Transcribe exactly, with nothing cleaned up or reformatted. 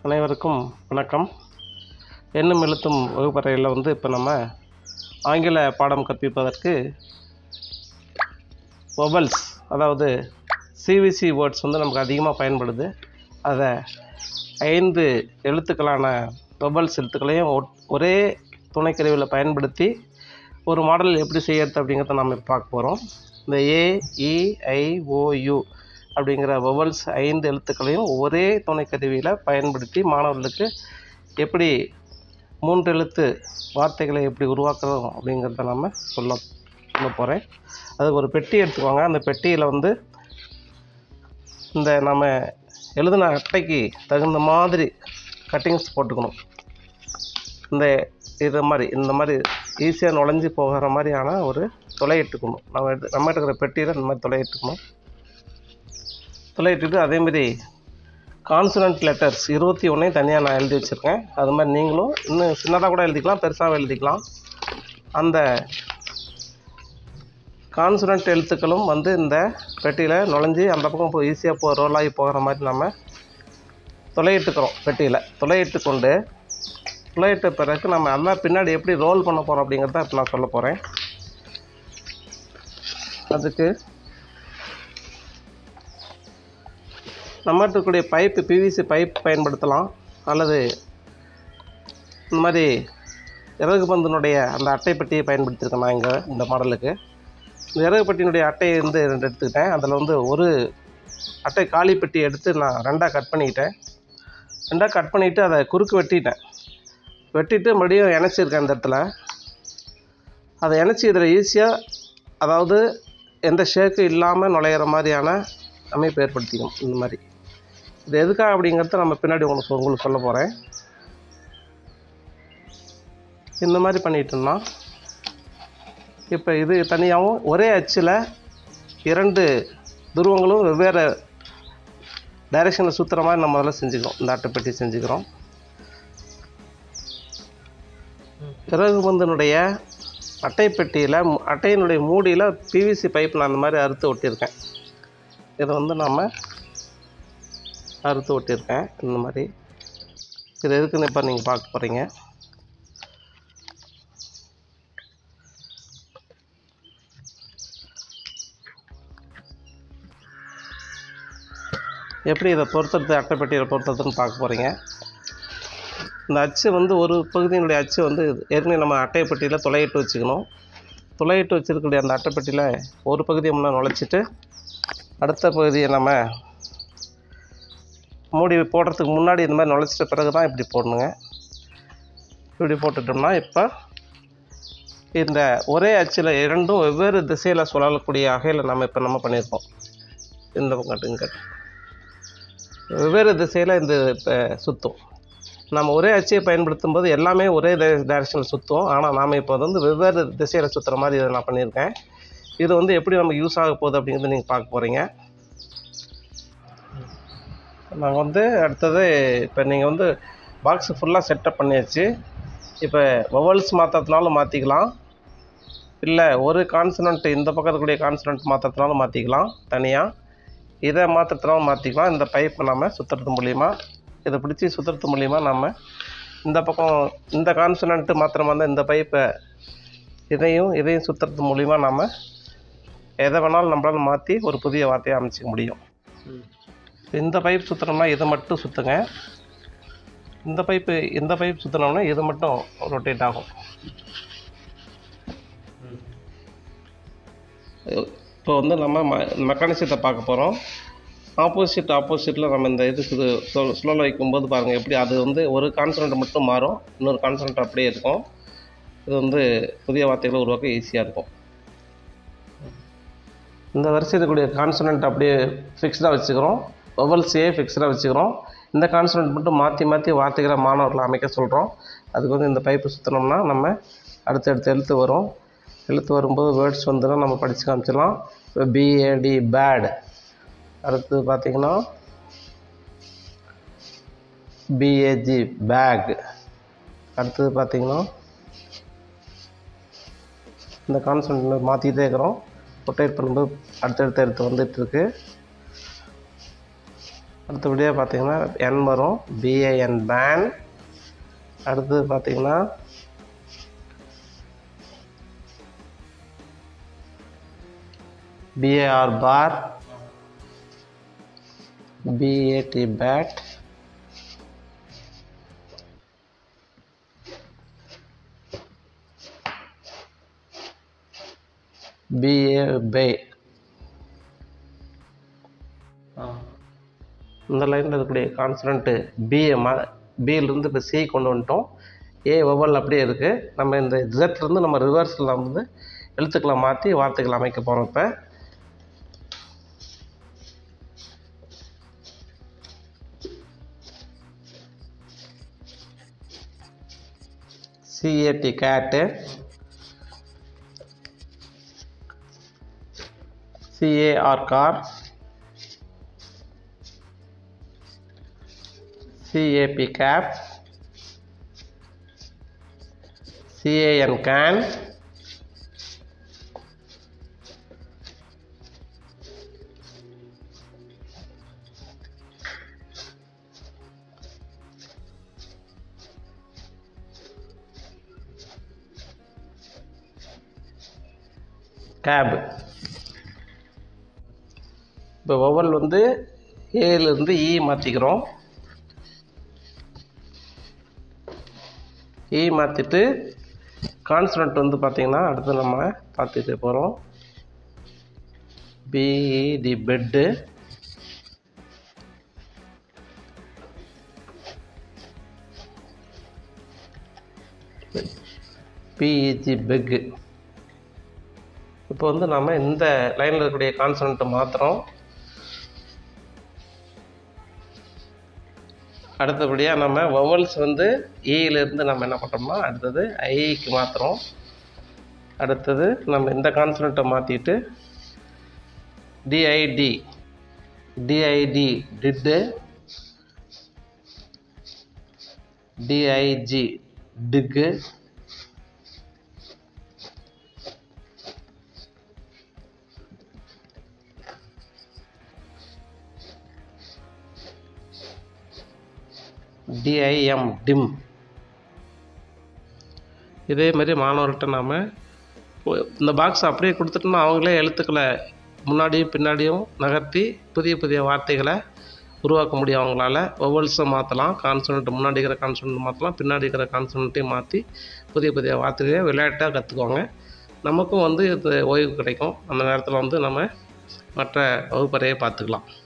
அனைவருக்கும் வணக்கம். எண்ணும் எழுத்தும் வகுப்பறையில் வந்து இப்போ நம்ம ஆங்கில பாடம் கற்பிப்பதற்கு வொவல்ஸ், அதாவது சிவிசி வேர்ட்ஸ் வந்து நமக்கு அதிகமாக பயன்படுது. அதை ஐந்து எழுத்துக்களான வொவல்ஸ் எழுத்துக்களையும் ஒரே துணைக்கருவியில் பயன்படுத்தி ஒரு மாடல் எப்படி செய்யறது அப்படிங்கிறத நம்ம பார்க்க போகிறோம். இந்த ஏ இ ஐ ஓ யூ அப்படிங்கிற வொவல்ஸ் ஐந்து எழுத்துக்களையும் ஒரே துணைக்கருவியில் பயன்படுத்தி மாணவர்களுக்கு எப்படி மூன்று எழுத்து வார்த்தைகளை எப்படி உருவாக்குறோம் அப்படிங்கிறத நம்ம சொல்ல சொல்ல போகிறேன். அதுக்கு ஒரு பெட்டி எடுத்துக்கோங்க. அந்த பெட்டியில் வந்து இந்த நம்ம எழுதின அட்டைக்கு தகுந்த மாதிரி கட்டிங்ஸ் போட்டுக்கணும். இந்த இதை மாதிரி இந்த மாதிரி ஈஸியாக நுழைஞ்சி போகிற மாதிரியான ஒரு துளையிட்டுக்கணும். நம்ம எடுத்து நம்ம எடுக்கிற பெட்டியில் இந்த மாதிரி துளையிட்டுக்கணும். துளையிட்டுட்டு அதேமாரி கான்சனன்ட் லெட்டர்ஸ் இருபத்தி ஒன்றையும் தனியாக நான் எழுதி வச்சுருக்கேன். அது மாதிரி நீங்களும் இன்னும் சின்னதாக கூட எழுதிக்கலாம், பெருசாக எழுதிக்கலாம். அந்த கான்சனன்ட் எழுத்துக்களும் வந்து இந்த பெட்டியில் நுழைஞ்சி அந்த பக்கம் போய் ஈஸியாக போ ரோலாகி போகிற மாதிரி நம்ம துளையிட்டுக்கிறோம். பெட்டியில் துளையிட்டு கொண்டு துளையிட்ட பிறகு நம்ம எல்லாம் பின்னாடி எப்படி ரோல் பண்ண போகிறோம் அப்படிங்கிறத இப்போ நான் சொல்ல போகிறேன். அதுக்கு நம்மகிட்ட இருக்கக்கூடிய பைப்பு பிவிசி பைப் பயன்படுத்தலாம், அல்லது இந்த மாதிரி இறகு பந்தினுடைய அந்த அட்டை பெட்டியை பயன்படுத்தியிருக்கேன் நான் இங்கே இந்த மாடலுக்கு. இந்த இறகு பெட்டியினுடைய அட்டையை வந்து ரெண்டு எடுத்துக்கிட்டேன். அதில் வந்து ஒரு அட்டை காலி பெட்டி எடுத்து நான் ரெண்டாக கட் பண்ணிக்கிட்டேன். ரெண்டாக கட் பண்ணிவிட்டு அதை குறுக்கு வெட்டிட்டேன். வெட்டிட்டு மறுபடியும் இணைச்சிருக்கேன். இந்த இடத்துல அதை இணைச்சி இதில் ஈஸியாக, அதாவது எந்த ஷேக்கு இல்லாமல் நுழையிற மாதிரியான அமைப்பு ஏற்படுத்திக்கணும். இந்த மாதிரி இது எதுக்காக அப்படிங்கிறத நம்ம பின்னாடி உங்களுக்கு உங்களுக்கு சொல்ல போகிறேன். இந்த மாதிரி பண்ணிட்டோம்னா இப்போ இது தனியாகவும் ஒரே அச்சில் இரண்டு துருவங்களும் வெவ்வேறு டைரெக்ஷனில் சுற்றுற மாதிரி நம்ம முதல்ல செஞ்சுக்கிறோம். இந்த அட்டைப்பெட்டி செஞ்சுக்கிறோம். இறகு பந்தினுடைய அட்டைப்பெட்டியில் அட்டையினுடைய மூடியில் பிவிசி பைப் நான் அந்த மாதிரி அறுத்து ஒட்டியிருக்கேன். இதை வந்து நம்ம அறுத்து ஒட்டியிருக்கேன் இந்த மாதிரி. இது எதுக்குன்னு இப்போ நீங்கள் பார்க்க போகிறீங்க. எப்படி இதை பொறுத்துறது, அட்டைப்பெட்டியில் பொறுத்துறதுன்னு பார்க்க போகிறீங்க. இந்த அச்சு வந்து ஒரு பகுதியினுடைய அச்சு வந்து ஏற்கனவே நம்ம அட்டைப்பெட்டியில் துளையிட்டு வச்சுக்கணும். துளையிட்டு வச்சுருக்கக்கூடிய அந்த அட்டைப்பெட்டியில் ஒரு பகுதியை முன்னே நுழைச்சிட்டு அடுத்த பகுதியை நம்ம மூடி போடுறதுக்கு முன்னாடி இந்த மாதிரி நுழைச்சிட்ட பிறகு தான் இப்படி போடணுங்க. இப்படி போட்டுட்டோம்னா இப்போ இந்த ஒரே அச்சில் இரண்டும் வெவ்வேறு திசையில் சுழலக்கூடிய வகையில் நம்ம இப்போ நம்ம பண்ணியிருக்கோம். இந்த பக்கம் இங்கே வெவ்வேறு திசையில் இந்த இப்போ சுற்றும். நம்ம ஒரே அச்சியை பயன்படுத்தும் போது எல்லாமே ஒரே டைரெக்ஷனில் சுற்றும். ஆனால் நாம் இப்போ வந்து வெவ்வேறு திசையில் சுற்றுற மாதிரி இதை நான் பண்ணியிருக்கேன். இது வந்து எப்படி நமக்கு யூஸ் ஆக போகுது அப்படிங்கிறது நீங்கள் பார்க்க போகிறீங்க. நாங்கள் வந்து அடுத்தது இப்போ நீங்கள் வந்து பாக்ஸு ஃபுல்லாக செட்டப் பண்ணியாச்சு. இப்போ வொவல்ஸ் மாற்றுறதுனாலும் மாற்றிக்கலாம், இல்லை ஒரு கான்சனன்ட் இந்த பக்கம் இருக்கக்கூடிய கான்சனன்ட் மாற்றுறதுனாலும் மாற்றிக்கலாம், தனியாக இதை மாற்றுறதுனாலும் மாற்றிக்கலாம். இந்த பைப்பை நம்ம சுற்றுறது மூலிமா, இதை பிடிச்சி சுற்றுறது மூலிமா நம்ம இந்த பக்கம் இந்த கான்சனன்ட்டு மாத்திரமா இருந்தால் இந்த பைப்பை இதையும் இதையும் சுற்றுறது மூலிமா நம்ம எதை வேணாலும் நம்மளால் மாற்றி ஒரு புதிய வார்த்தையை அமைச்சிக்க முடியும். இந்த பைப் சுற்றுனோம்னா இதை மட்டும் சுற்றுங்க. இந்த பைப்பு இந்த பைப் சுற்றினோம்னா இது மட்டும் ரொட்டேட் ஆகும். இப்போ வந்து நம்ம ம மெக்கானிசத்தை பார்க்க போகிறோம். ஆப்போசிட் ஆப்போசிட்டில் நம்ம இந்த இதுக்கு ஸ்லோ ஸ்லோவில் வைக்கும்போது பாருங்கள் எப்படி அது வந்து ஒரு கான்சனன்ட் மட்டும் மாறும், இன்னொரு கான்சனன்ட் அப்படியே இருக்கும். இது வந்து புதிய வார்த்தைகளை உருவாக்க ஈஸியாக இருக்கும். இந்த வரிசையில் இருக்கக்கூடிய கான்சனன்ட் அப்படியே ஃபிக்ஸ்டாக வச்சுக்கிறோம். வொவல்ஸையே ஃபிக்ஸ்டாக வச்சுக்கிறோம். இந்த கான்சனன்ட் மட்டும் மாற்றி மாற்றி வார்த்தைகளை மாணவர்களை அமைக்க சொல்கிறோம். அதுக்கு வந்து இந்த பைப்பு சுற்றினோம்னா நம்ம அடுத்தடுத்து எழுத்து வரும். எழுத்து வரும்போது வேர்ட்ஸ் வந்துடும், நம்ம படித்து காமிச்சிடலாம். இப்போ பிஏடி பேட், அடுத்தது பார்த்திங்கன்னா பிஏஜி பேக், அடுத்தது பார்த்திங்கன்னா இந்த கான்சனன்ட் மாற்றிக்கிட்டே இருக்கிறோம். ரொட்டேட் பண்ணும்போது அடுத்தடுத்த எழுத்து வந்துட்டுருக்கு. அடுத்தபடியாக பார்த்தீங்கன்னா என் வரும், பிஏஎன் பேன். அடுத்தது பார்த்தீங்கன்னா P A R par, P A T pat, P A pa. இந்த லைனில் இருக்கக்கூடிய கான்சனண்ட்டு பிஏ மா பியிலிருந்து இப்போ சி கொண்டு வந்துட்டோம். ஏ வவல் அப்படியே இருக்குது. நம்ம இந்த இசட்லேருந்து நம்ம ரிவர்ஸில் வந்து எழுத்துக்களை மாற்றி வார்த்தைகளை அமைக்க போகிறோம். இப்போ C A T cat, C A R car, C A P cap, C A N can, cap. இப்போ வவல் வந்து ஏலேருந்து இ மாற்றிக்கிறோம். இ மாற்றிட்டு கான்சனண்ட் வந்து பார்த்திங்கன்னா அடுத்து நம்ம பார்த்துட்டு போகிறோம். B E T bet, B E G beg. இப்போ வந்து நம்ம இந்த லைனில் இருக்கக்கூடிய கான்சனண்ட்டை மாற்றுறோம். அடுத்தபடியாக நம்ம வவல்ஸ் வந்து ஈயிலேருந்து நம்ம என்ன பண்ணுறோம்னா அடுத்தது ஐக்கு மாற்றுறோம். அடுத்தது நம்ம இந்த கான்சனண்ட்டை மாற்றிட்டு D I D, D I D did, D I G dig, D I M dim. இதே மாதிரி மாணவர்கிட்ட நாம் இந்த பாக்ஸ் அப்படியே கொடுத்துட்டோம்னா அவங்களே எழுத்துக்களை முன்னாடியும் பின்னாடியும் நகர்த்தி புதிய புதிய வார்த்தைகளை உருவாக்க முடியும். அவங்களால வவல்ஸை மாற்றலாம், கான்சனண்ட் முன்னாடி இருக்கிற கான்சனண்ட் மாற்றலாம், பின்னாடி இருக்கிற கான்சனண்ட்டையும் மாற்றி புதிய புதிய வார்த்தைகளை விளையாட்டாக கற்றுக்குவாங்க. நமக்கும் வந்து இது ஓய்வு கிடைக்கும். அந்த நேரத்தில் வந்து நம்ம மற்ற வகுப்பறையை பார்த்துக்கலாம்.